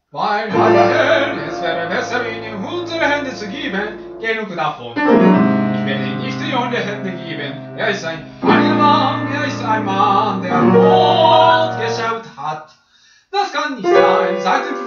Mein Vater, es wäre besser, ihn in unsere Hände zu geben. Genug davon. Ich werde ihn nicht in eure Hände geben. Er ist ein Mann, er ist ein Mann, der Mord geschaut hat. Das kann nicht sein. Seit dem